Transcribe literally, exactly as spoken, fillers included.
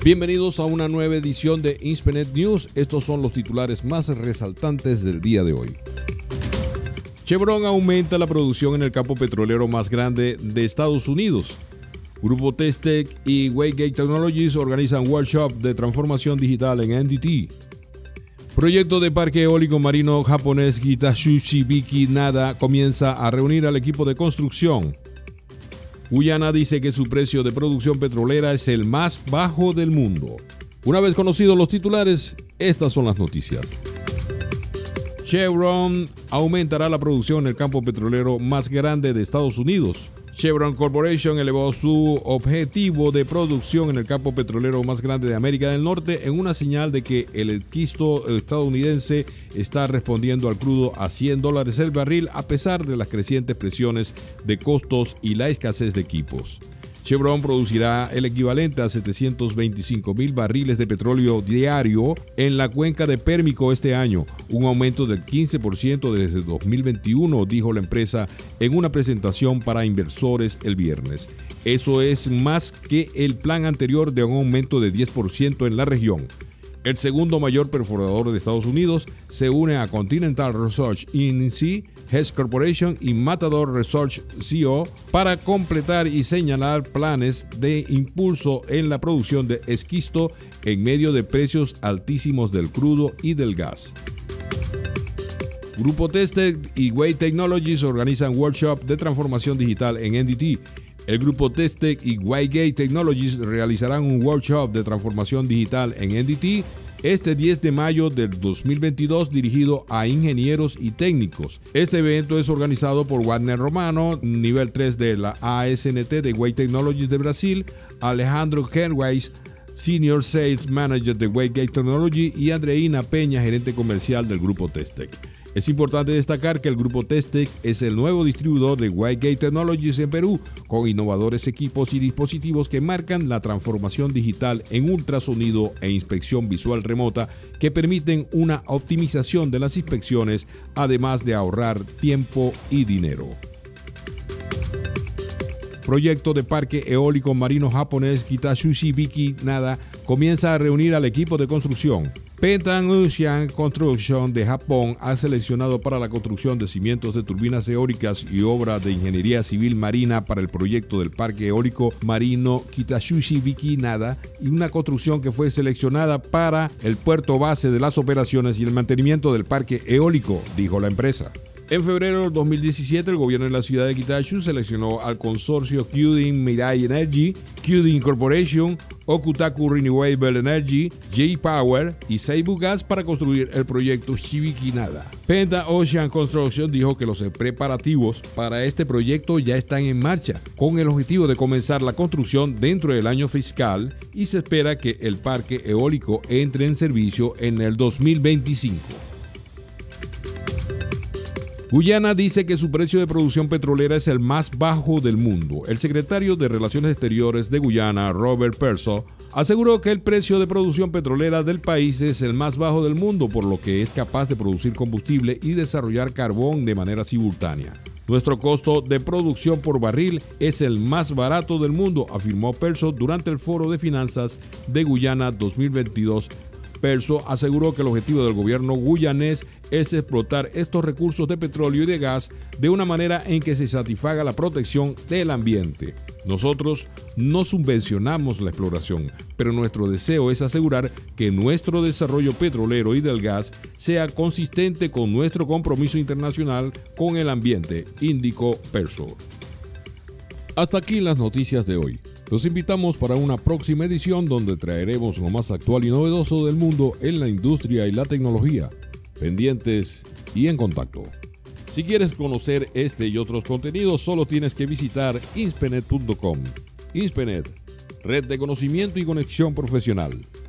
Bienvenidos a una nueva edición de Inspenet News. Estos son los titulares más resaltantes del día de hoy. Chevron aumenta la producción en el campo petrolero más grande de Estados Unidos. Grupo Testec y Waygate Technologies organizan workshop de transformación digital en N D T. Proyecto de parque eólico marino japonés Hitachi Nada comienza a reunir al equipo de construcción. Guyana dice que su precio de producción petrolera es el más bajo del mundo. Una vez conocidos los titulares, estas son las noticias. Chevron aumentará la producción en el campo petrolero más grande de Estados Unidos. Chevron Corporation elevó su objetivo de producción en el campo petrolero más grande de América del Norte en una señal de que el esquisto estadounidense está respondiendo al crudo a cien dólares el barril a pesar de las crecientes presiones de costos y la escasez de equipos. Chevron producirá el equivalente a setecientos veinticinco mil barriles de petróleo diario en la cuenca de Pérmico este año, un aumento del quince por ciento desde dos mil veintiuno, dijo la empresa en una presentación para inversores el viernes. Eso es más que el plan anterior de un aumento de diez por ciento en la región. El segundo mayor perforador de Estados Unidos se une a Continental Research Inc, Hess Corporation y Matador Research C O para completar y señalar planes de impulso en la producción de esquisto en medio de precios altísimos del crudo y del gas. Grupo Testec y Waygate Technologies organizan workshop de transformación digital en N D T. El grupo Testec y Waygate Technologies realizarán un workshop de transformación digital en N D T este diez de mayo del dos mil veintidós dirigido a ingenieros y técnicos. Este evento es organizado por Wagner Romano, nivel tres de la A S N T de Waygate Technologies de Brasil, Alejandro Kenways, Senior Sales Manager de Waygate Technology, y Andreina Peña, gerente comercial del grupo Testec. Es importante destacar que el grupo Testec es el nuevo distribuidor de Waygate Technologies en Perú, con innovadores equipos y dispositivos que marcan la transformación digital en ultrasonido e inspección visual remota que permiten una optimización de las inspecciones, además de ahorrar tiempo y dinero. Proyecto de parque eólico marino japonés Hitachi Nada comienza a reunir al equipo de construcción. Pentan Ocean Construction de Japón ha seleccionado para la construcción de cimientos de turbinas eólicas y obra de ingeniería civil marina para el proyecto del parque eólico marino Hitachi Nada y una construcción que fue seleccionada para el puerto base de las operaciones y el mantenimiento del parque eólico, dijo la empresa. En febrero del dos mil diecisiete, el gobierno de la ciudad de Hitachi seleccionó al consorcio Kyuden Mirai Energy, Kyuden Corporation, Okutaku Renewable Energy, J-Power y Seibu Gas para construir el proyecto Shibiki Nada. Penta Ocean Construction dijo que los preparativos para este proyecto ya están en marcha, con el objetivo de comenzar la construcción dentro del año fiscal, y se espera que el parque eólico entre en servicio en el dos mil veinticinco. Guyana dice que su precio de producción petrolera es el más bajo del mundo. El secretario de Relaciones Exteriores de Guyana, Robert Perso, aseguró que el precio de producción petrolera del país es el más bajo del mundo, por lo que es capaz de producir combustible y desarrollar carbón de manera simultánea. Nuestro costo de producción por barril es el más barato del mundo, afirmó Perso durante el Foro de Finanzas de Guyana dos mil veintidós. Perso aseguró que el objetivo del gobierno guyanés es explotar estos recursos de petróleo y de gas de una manera en que se satisfaga la protección del ambiente. Nosotros no subvencionamos la exploración, pero nuestro deseo es asegurar que nuestro desarrollo petrolero y del gas sea consistente con nuestro compromiso internacional con el ambiente, indicó Perso. Hasta aquí las noticias de hoy. Los invitamos para una próxima edición donde traeremos lo más actual y novedoso del mundo en la industria y la tecnología. Pendientes y en contacto. Si quieres conocer este y otros contenidos, solo tienes que visitar inspenet punto com. Inspenet, red de conocimiento y conexión profesional.